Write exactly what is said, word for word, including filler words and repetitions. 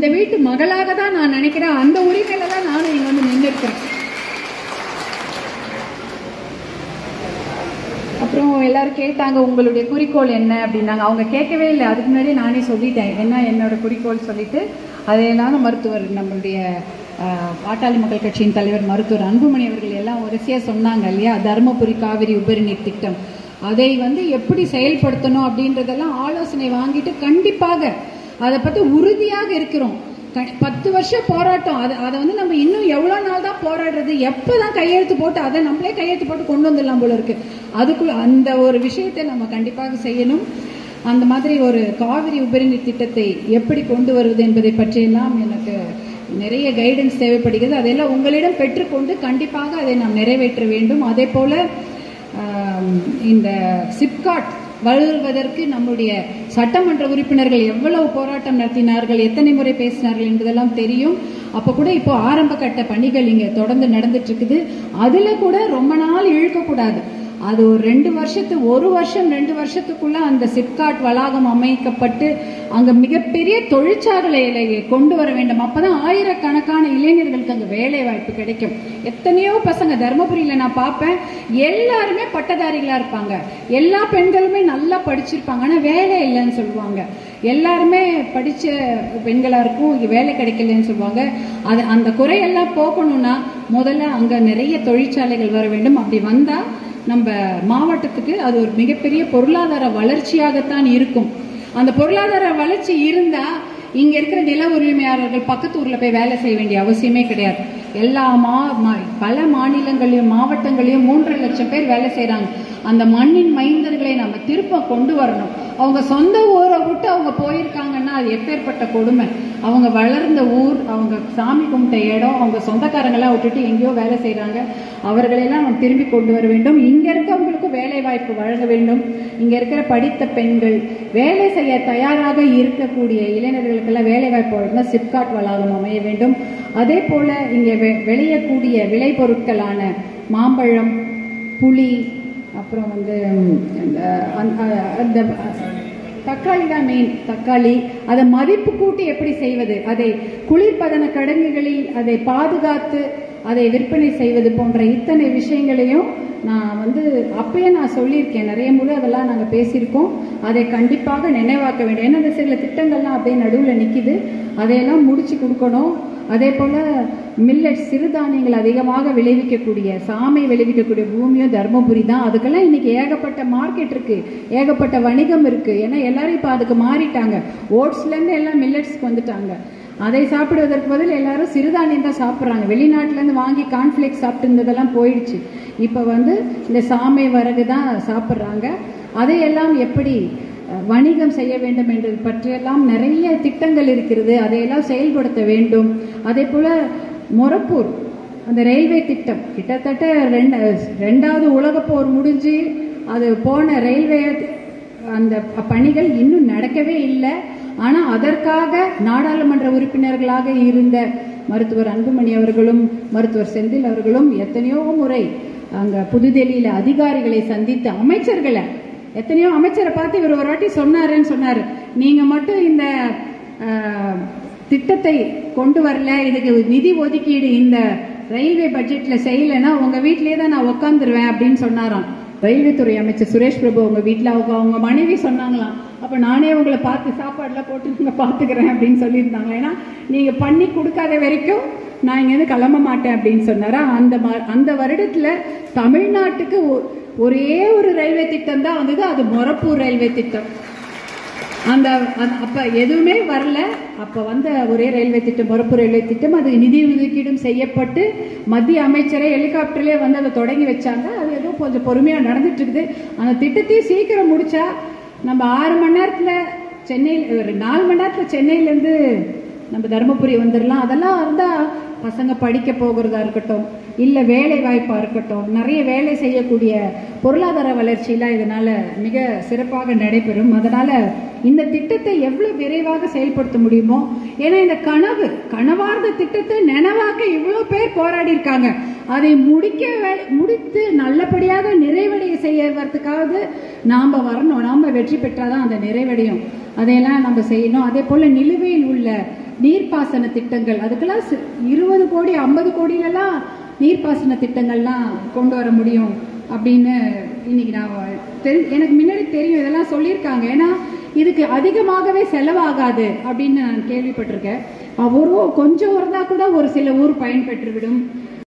இந்த வீட்டு மகளாக தான் நான் நினைக்கிறேன். அந்த உரிமையில தான் நானும் இங்க வந்து நின்றுருக்கேன். அப்புறம் எல்லாரும் கேட்டாங்க உங்களுடைய குறிக்கோள் என்ன அப்படின்னாங்க. அவங்க கேட்கவே இல்லை, அதுக்கு முன்னாடி நானே சொல்லிட்டேன் என்ன என்னோட குறிக்கோள் சொல்லிட்டு அதையெல்லாம் மருத்துவர் நம்மளுடைய பாட்டாளி மக்கள் கட்சியின் தலைவர் மருத்துவர் அன்புமணி அவர்கள் எல்லாம் வரிசையா சொன்னாங்க இல்லையா, தருமபுரி காவிரி உபரி நீர் திட்டம் அதை வந்து எப்படி செயல்படுத்தணும் அப்படின்றதெல்லாம் ஆலோசனை வாங்கிட்டு கண்டிப்பாக அதை பத்தி உறுதியாக இருக்கிறோம். பத்து வருஷம் போராட்டம், அது அதை வந்து நம்ம இன்னும் எவ்வளவு நாள் தான் போராடுறது, எப்பதான் கையெழுத்து போட்டு அதை நம்மளே கையெழுத்து போட்டு கொண்டு வந்துடலாம் போல இருக்கு. அதுக்குள்ள அந்த ஒரு விஷயத்தை நம்ம கண்டிப்பாக செய்யணும். அந்த மாதிரி ஒரு காவிரி உபரிநீர் திட்டத்தை எப்படி கொண்டு வருவது என்பதை பற்றியெல்லாம் எனக்கு நிறைய கைடன்ஸ் தேவைப்படுகிறது. அதெல்லாம் உங்களிடம் பெற்றுக்கொண்டு கண்டிப்பாக அதை நாம் நிறைவேற்ற வேண்டும். அதே போல இந்த சிப்காட் வளர்வதற்கு நம்முடைய சட்டமன்ற உறுப்பினர்கள் எவ்வளவு போராட்டம் நடத்தினார்கள், எத்தனை முறை பேசினார்கள் என்பதெல்லாம் தெரியும். அப்ப கூட இப்போ ஆரம்ப கட்ட பணிகள் இங்க தொடர்ந்து நடந்துட்டு இருக்குது. அதுல கூட ரொம்ப நாள் இழுக்கக்கூடாது. அது ஒரு ரெண்டு வருஷத்து ஒரு வருஷம் ரெண்டு வருஷத்துக்குள்ள அந்த சிப்காட் வளாகம் அமைக்கப்பட்டு அங்க மிகப்பெரிய தொழிற்சாலைகளை கொண்டு வர வேண்டும். அப்பதான் ஆயிரக்கணக்கான இளைஞர்களுக்கு அங்க வேலை வாய்ப்பு கிடைக்கும். எத்தனையோ பசங்க தருமபுரியில நான் பார்ப்பேன், எல்லாருமே பட்டதாரிகளா இருப்பாங்க, எல்லா பெண்களுமே நல்லா படிச்சிருப்பாங்க, ஆனா வேலை இல்லைன்னு சொல்லுவாங்க. எல்லாருமே படிச்ச பெண்களா இருக்கும், வேலை கிடைக்கலன்னு சொல்லுவாங்க. அது அந்த குறையெல்லாம் போக்கணும்னா முதல்ல அங்க நிறைய தொழிற்சாலைகள் வர வேண்டும். அப்படி வந்தா நம்ம மாவட்டத்துக்கு அது ஒரு மிகப்பெரிய பொருளாதார வளர்ச்சியாகத்தான் இருக்கும். அந்த பொருளாதார வளர்ச்சி இருந்தா இங்க இருக்கிற நில உரிமையாளர்கள் பக்கத்து ஊர்ல போய் வேலை செய்ய வேண்டிய அவசியமே கிடையாது. எல்லா மா பல மாநிலங்களையும் மாவட்டங்களையும் மூன்றரை லட்சம் பேர் வேலை செய்யறாங்க. அந்த மண்ணின் மைந்தர்களை நம்ம திருப்ப கொண்டு வரணும். அவங்க சொந்த ஊரை விட்டு அவங்க போயிருக்காங்கன்னா அது எப்பேற்பட்ட கொடுமை. அவங்க வளர்ந்த ஊர், அவங்க சாமி கும்பிட்ட இடம், அவங்க சொந்தக்காரங்களாம் விட்டுட்டு எங்கேயோ வேலை செய்யறாங்க. அவர்களெல்லாம் நம்ம திரும்பி கொண்டு வர வேண்டும். இங்க இருக்கவங்களுக்கு வேலை வாய்ப்பு வழங்க வேண்டும். இங்க இருக்கிற படித்த பெண்கள் வேலை செய்ய தயாராக இருக்கக்கூடிய இளைஞர்களுக்கெல்லாம் வேலை வாய்ப்பு வழங்க சிப்காட் வளாகம் அமைய வேண்டும். அதே போல இங்க விளையக்கூடிய விளைபொருட்களான மாம்பழம், புளி, அப்புறம் வந்து அந்த தக்காளி தான் மெயின், தக்காளி அதை மதிப்பு கூட்டி எப்படி செய்வது, அதை குளிர்பதன கிடங்குகளில் அதை பாதுகாத்து அதை விற்பனை செய்வது போன்ற இத்தனை விஷயங்களையும் நான் வந்து அப்பயே நான் சொல்லியிருக்கேன். நிறைய முறை அதெல்லாம் நாங்கள் பேசியிருக்கோம். அதை கண்டிப்பாக நினைவாக்க வேண்டும். ஏன்னா இந்த சில திட்டங்கள்லாம் அப்படியே நடுவில் நிற்கிது, அதையெல்லாம் முடிச்சு கொடுக்கணும். அதே போல மில்லட் சிறுதானியங்கள் அதிகமாக விளைவிக்கக்கூடிய சாமை விளைவிக்கக்கூடிய பூமியும் தர்மபுரி தான். அதுக்கெல்லாம் இன்னைக்கு ஏகப்பட்ட மார்க்கெட் இருக்கு, ஏகப்பட்ட வணிகம் இருக்கு. ஏன்னா எல்லாரும் இப்போ அதுக்கு மாறிட்டாங்க. ஓட்ஸ்ல இருந்து எல்லாம் மில்லட்ஸ்க்கு வந்துட்டாங்க. அதை சாப்பிடுவதற்கு பதில் எல்லாரும் சிறுதானியம் தான் சாப்பிட்றாங்க. வெளிநாட்டுல இருந்து வாங்கி கார்ன்ஃபிளேக்ஸ் சாப்பிட்டு இருந்ததெல்லாம் போயிடுச்சு. இப்ப வந்து இந்த சாமை வரகு தான் சாப்பிட்றாங்க. அதையெல்லாம் எப்படி வணிகம் செய்ய வேண்டும் என்பது பற்றியெல்லாம் நிறைய திட்டங்கள் இருக்கிறது. அதையெல்லாம் செயல்படுத்த வேண்டும். அதே போல மொரப்பூர் அந்த ரயில்வே திட்டம் கிட்டத்தட்ட ரெண்டு ரெண்டாவது உலக போர் முடிஞ்சு அது போன ரயில்வே அந்த பணிகள் இன்னும் நடக்கவே இல்லை. ஆனா அதற்காக நாடாளுமன்ற உறுப்பினர்களாக இருந்த மருத்துவர் அன்புமணி அவர்களும் மருத்துவர் செந்தில் அவர்களும் எத்தனையோ முறை அங்க புதுடெல்லியில அதிகாரிகளை சந்தித்து அமைச்சர்களை எத்தனையோ அமைச்சரை பார்த்து இவர் ஒரு வாட்டி சொன்னாருன்னு சொன்னாரு, நீங்க மட்டும் இந்த திட்டத்தை கொண்டு வரல, இதுக்கு நிதி ஒதுக்கீடு இந்த ரயில்வே பட்ஜெட்ல செய்யலைன்னா உங்க வீட்டிலேயே தான் நான் உட்காந்துருவேன் அப்படின்னு சொன்னாராம் ரயில்வே துறை அமைச்சர் சுரேஷ் பிரபு. உங்க வீட்டுல அவங்க அவங்க மனைவி சொன்னாங்களாம், அப்ப நானே உங்களை பார்த்து சாப்பாடுலாம் போட்டு நீங்க பாத்துக்கிறேன் அப்படின்னு சொல்லியிருந்தாங்க. ஏன்னா நீங்க பண்ணி கொடுக்காத வரைக்கும் நான் இங்க இருந்து கிளம்ப மாட்டேன் அப்படின்னு சொன்னாரா. அந்த அந்த வருடத்துல தமிழ்நாட்டுக்கு ஒரே ஒரு ரயில்வே திட்டம் தான் வந்தது, அது மொரப்பூர் ரயில்வே திட்டம். அந்த அப்ப எதுவுமே வரல. அப்ப வந்த ஒரே ரயில்வே திட்டம் மொரப்பூர் ரயில்வே திட்டம். அது நிதி ஒதுக்கீடும் செய்யப்பட்டு மத்திய அமைச்சரே ஹெலிகாப்டர்லயே வந்து அதை தொடங்கி வச்சாங்க. அது எதுவும் கொஞ்சம் பொறுமையா நடந்துட்டு இருக்குது. அந்த திட்டத்தையும் சீக்கிரம் முடிச்சா நம்ம ஆறு மணி நேரத்துல சென்னையில் ஒரு நாலு மணி நேரத்துல சென்னையில இருந்து நம்ம தருமபுரி வந்துடலாம். அதெல்லாம் இருந்தா பசங்க படிக்க போகிறதா இருக்கட்டும், இல்ல வேலை வாய்ப்பா இருக்கட்டும், நிறைய வேலை செய்யக்கூடிய பொருளாதார வளர்ச்சியெல்லாம் இதனால மிக சிறப்பாக நடைபெறும். அதனால இந்த திட்டத்தை எவ்வளவு விரைவாக செயல்படுத்த முடியுமோ, ஏன்னா இந்த கனவு கனவார்ந்த திட்டத்தை நினைவாக்க இவ்வளவு பேர் போராடி இருக்காங்க. அதை முடிக்க முடித்து நல்லபடியாக நிறைவடைய செய்யறதுக்காக நாம வரணும். நாம வெற்றி பெற்றாதான் அந்த நிறைவடையும். அதையெல்லாம் நம்ம செய்யணும். அதே போல நிலுவையில் உள்ள நீர்ப்பாசன திட்டங்கள், அதுக்கெல்லாம் இருபது கோடி ஐம்பது கோடியிலலாம் நீர்ப்பாசன திட்டங்கள்லாம் கொண்டு வர முடியும் அப்படின்னு இன்னைக்கு நான் தெரி எனக்கு முன்னாடி தெரியும், இதெல்லாம் சொல்லியிருக்காங்க. ஏன்னா இதுக்கு அதிகமாகவே செலவாகாது அப்படின்னு நான் கேள்விப்பட்டிருக்கேன். ஒரு கொஞ்சம் இருந்தால் கூட ஒரு சில ஊர் பயன்பெற்றுவிடும்.